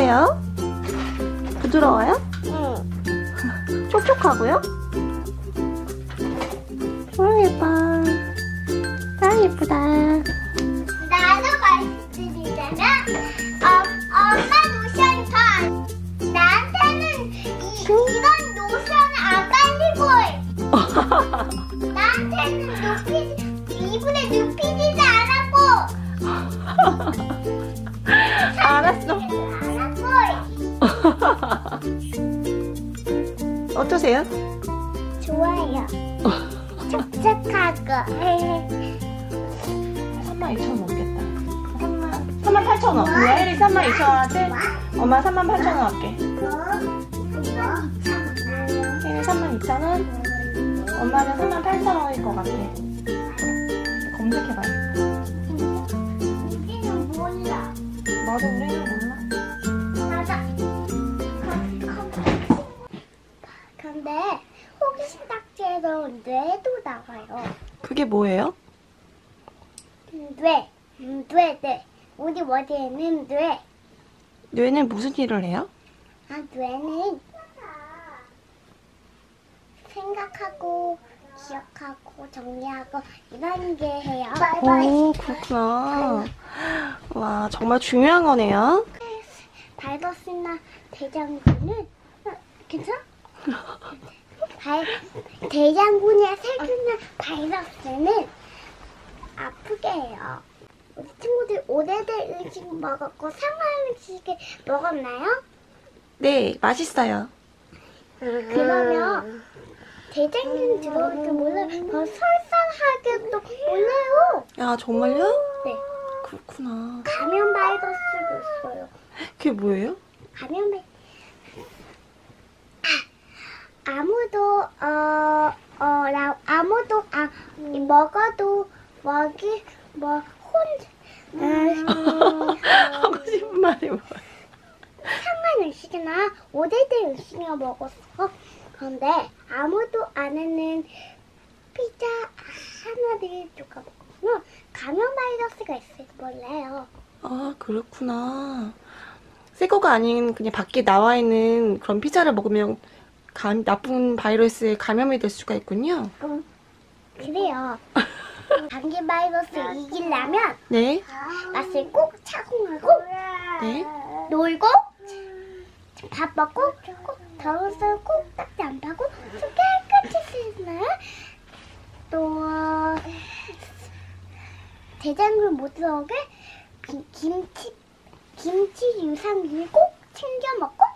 어떠세요? 부드러워요? 응. 촉촉하고요? 예뻐. 아, 예쁘다. 나도 말씀드리자면 엄마 노션 더 나한테는 이런 노션을 안 발리고 나한테는 이불에 눕히지도 않았고 알았어. 어떠세요? 좋아요. 촉촉하고 32,000원 넘겠다. 38,000원. 뭐야? 혜리 32,000원한테? 엄마 38,000원 할게. 혜리 32,000원? 엄마는 38,000원일 것 같아. 검색해봐요. 우리는 몰라. 맞아, 우리는 몰라. 맞아. 근데 호기심 딱지에서 뇌도 나와요. 그게 뭐예요? 뇌. 우리 머리에는 뇌. 뇌는 무슨 일을 해요? 뇌는 생각하고 기억하고 정리하고 이런 게 해요. 오, 그렇구나. 와, 정말 중요한 거네요. 바이러스나 대장균은 괜찮아? 대장균이나 세균이나 바이러스는 아프게 해요. 우리 친구들 오래된 음식 먹었고 상한 음식을 먹었나요? 네, 맛있어요. 그러면 대장균 들어올 줄 몰라요. 더 설사하게도 몰라요. 야, 정말요? 네. 그렇구나. 감염 바이러스도 있어요. 그게 뭐예요? 감염 바이러스. 아무도 먹어도 하고 싶은 말이 뭐야? 상한 음식이나 오래된 음식을 먹었어. 그런데 아무도 안 하는 피자 하나를 누가 먹으면 감염 바이러스가 있을지 몰라요. 아, 그렇구나. 새 거가 아닌 그냥 밖에 나와 있는 그런 피자를 먹으면 나쁜 바이러스에 감염이 될 수가 있군요. 그래요. 감기 바이러스 이기려면 네. 맛을 꼭 착용하고 네. 놀고 밥 먹고 꼭 더운 손 꼭 닦지 안 하고 손 깨끗이 씻는 또 대장균 못 들어오게 김치 유산균 꼭 챙겨 먹고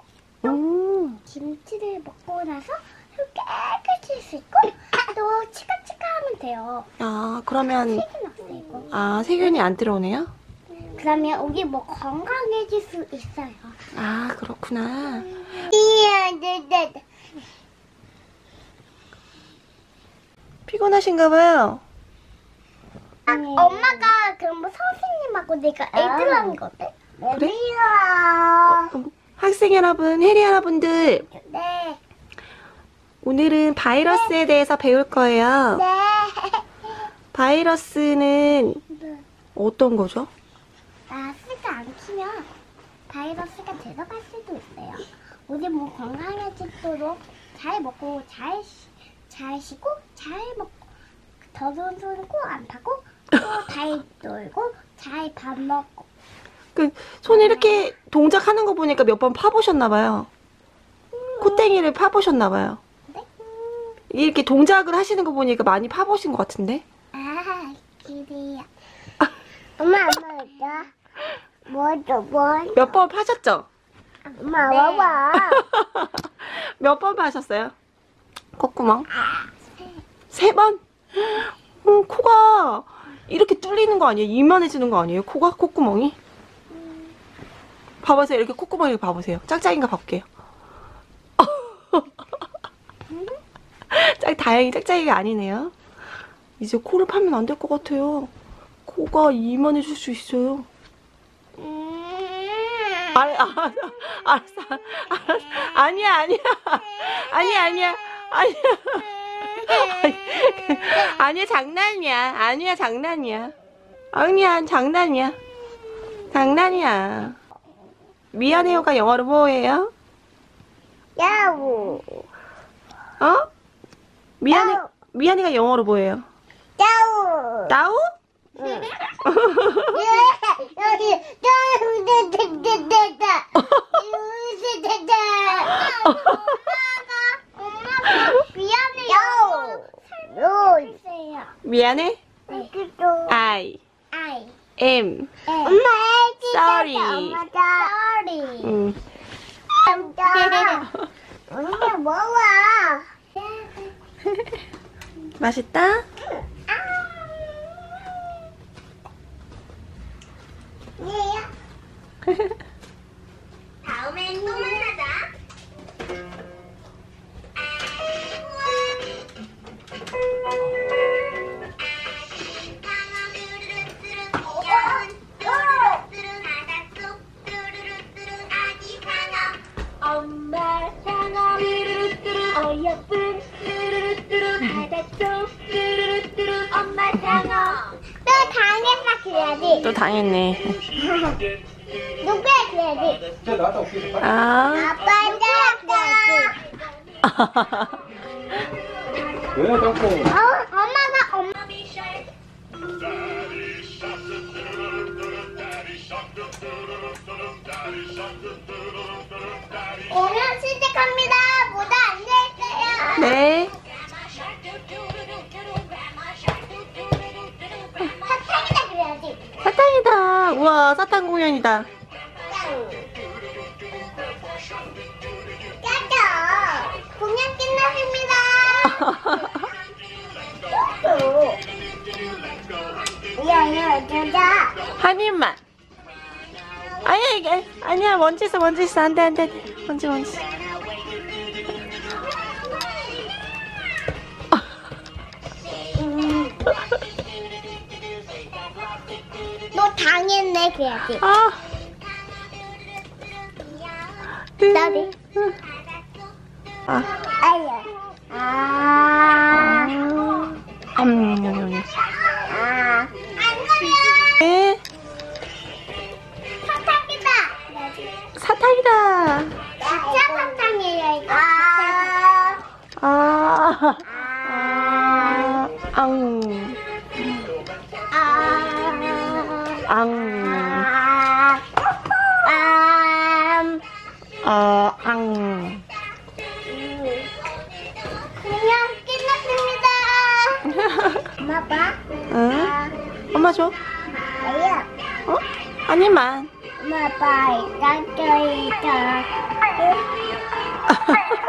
김치를 먹고 나서 손 깨끗이 씻고 또 치카치카 하면 돼요. 아, 그러면 세균 없애고. 세균이 안 들어오네요? 그러면 우리 뭐 건강해질 수 있어요. 아, 그렇구나. 피곤하신가 봐요. 엄마가 그럼 뭐 선생님하고 내가 애들하는 거 어때? 그래? 학생 여러분, 혜리 여러분들, 네. 오늘은 바이러스에 대해서 배울 거예요. 네. 바이러스는 어떤 거죠? 마스크 안 키면 바이러스가 들어갈 수도 있어요. 우리 몸 건강해지도록 잘 먹고 잘 쉬고 잘 먹고 더러운 손 꼭 안 타고 또 잘 놀고 잘 밥 먹고. 그 손에 이렇게 동작하는 거 보니까 몇 번 파보셨나 봐요. 콧땡이를 파보셨나 봐요. 네? 이렇게 동작을 하시는 거 보니까 많이 파보신 것 같은데? 아, 그래요. 엄마 뭐죠? 몇 번 파셨죠? 엄마 봐봐. 몇 번 파셨어요? 콧구멍? 3번? 코가 이렇게 뚫리는 거 아니에요? 이만해지는 거 아니에요? 코가? 콧구멍이? 봐보세요. 이렇게 콧구멍 이렇게 봐보세요. 짝짝인가 봐볼게요. 다행히 짝짝이가 아니네요. 이제 코를 파면 안 될 것 같아요. 코가 이만해질 수 있어요. 알았어. 아니야. 아니야, 장난이야. 아니야, 장난이야. 장난이야. 미안해요가 영어로 뭐예요? 야우. 어? 미안해, 야우. 미안해가 영어로 뭐예요? 야우. 따우? 미안해? I am sorry. 응. 엄마 먹어. 맛있다? 다음엔 또 만나자. 엄마 상어 어여쁜 바닷속 엄마 상어 또 당했다 그래야지. 또 당했네. 누구야 그래야지. 진짜 나갔다 올게. 아. 아빠야 그래야지. 왜 자꾸? 엄마 오늘 시작합니다. 모두 앉아있어요. 네. 사탕이다 그래야지. 사탕이다. 우와, 사탕 공연이다. 짜잔. 공연 끝났습니다. 야야 짜자. 한 입만. 아니야, 이게. 아니야, 먼지 있어, 먼지 있어. 안 돼, 안 돼. 안 돼. 먼지, 먼지. 너 당했네 그래야지. 아. 나비. 아. 아야. 여기. 안 그래요. 네. 사탕이다. 사탕이다. 진짜 사탕이에요 이거. 아. 앙. 앙. 그냥 끝났습니다. 엄마 봐. 응? 엄마 줘. 아야. 어? 한 입만. 엄마 봐. 이따 또 이따.